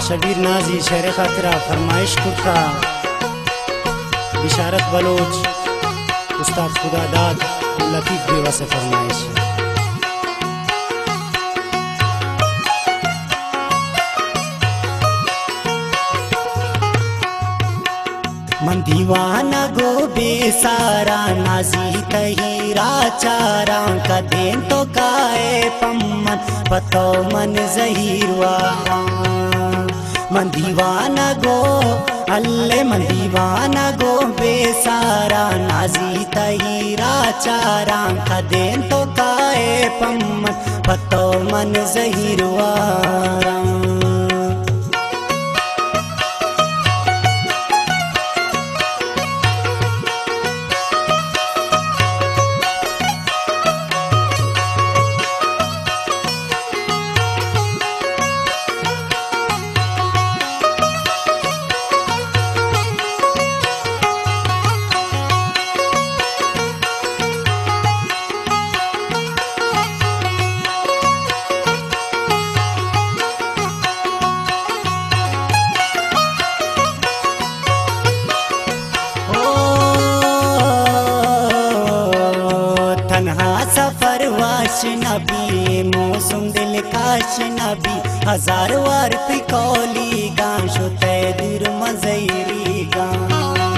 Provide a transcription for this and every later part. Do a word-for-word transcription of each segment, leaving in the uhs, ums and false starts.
Shabir Nazi शेर खातिरा फरमाइश कुर्ता बिशारत Bloch उस्ताद खुदादाद लतीफ बेवा से फरमाइश। मन दीवाना गो बेसारा नाजी तहीरा चारा कदें तो काए पम्मन पतो मन जहीरवा मन दीवाना गो अल्ले मन दीवाना गो बेसारा नाजी तहीरा चारा कदें तो काए पम्मन पतो मन जहीरवा सफर वाश नबी मौसम दिल काश नबी हजार वार पिकौली गांशो तय दूर मजैरी गां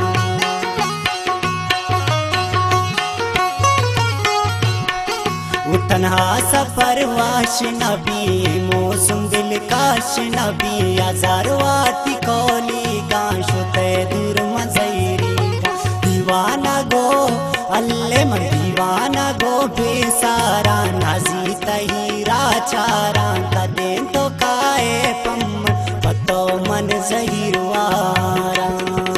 तन्हा सफर वाश नबी मौसम दिल काश नबी हजार वार पिकौली गांशो तय दूर मजैरी दीवाना गो अल्ले मन दीवाना गो बेसारा नाजी तहीरा चारा कदें तो काए पम्मन पतो मन जहीरवारा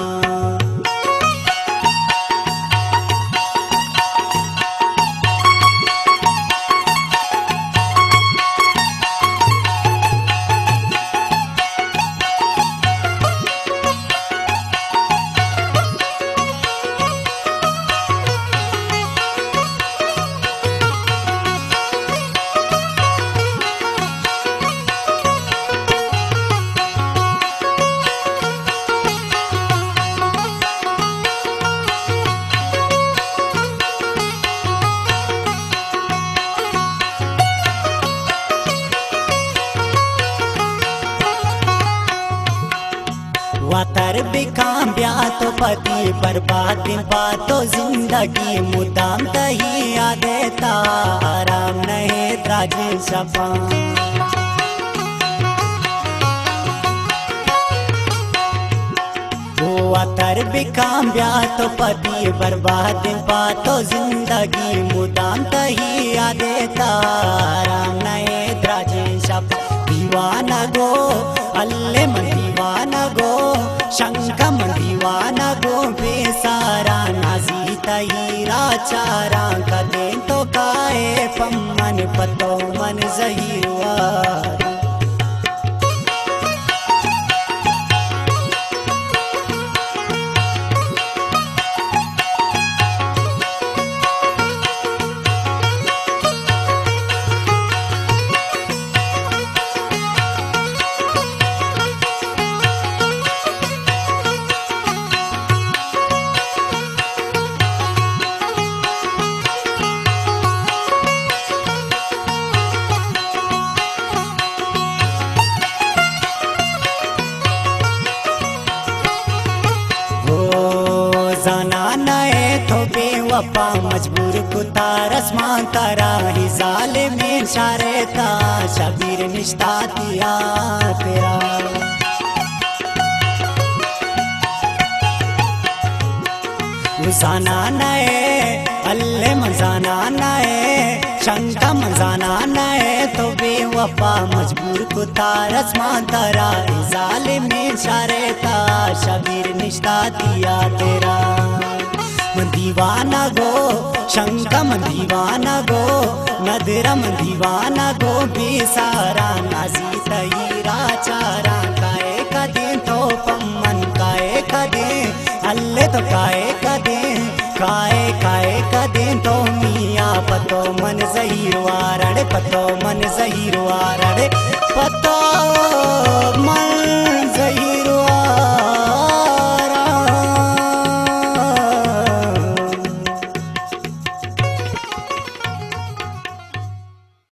वातर बिकाम ब्या तो पति बर्बाद बातो जिंदगी मुदाम तही आदेता आराम नहीं द्राजे सपा वातर बिकाम ब्या तो पति बर्बाद बातो जिंदगी मुदाम तही आदेता आराम नहीं द्राजे सपा दीवाना गो अल्ले मन दीवाना गो शंका मन दीवाना गो बेसारा नाजी तहीरा चारा कदें तो काए पम्मन पतो मन जहीरवारा जाना नए तो बेवफा मजबूर कुतार आसमान तारा ही जाले में शारे ता शबीर निश्ता दिया तेरा जाना नए अल्ले मजाना नए शंका मजाना नए तो बेवफा मजबूर कुतार आसमान तारा ही जाले में शारे ता शबीर निश्ता दिया तेरा मन दीवाना गो शंका मन दीवाना गो नदरा मन दीवाना गो बेसारा नाजी तहीरा चारा काए कदें तो पम्मन काए कदें अल्ले तो काए कदें काए काए कदें तो मियाँ पतो मन जहीरवारा पतो मन जहीरवारा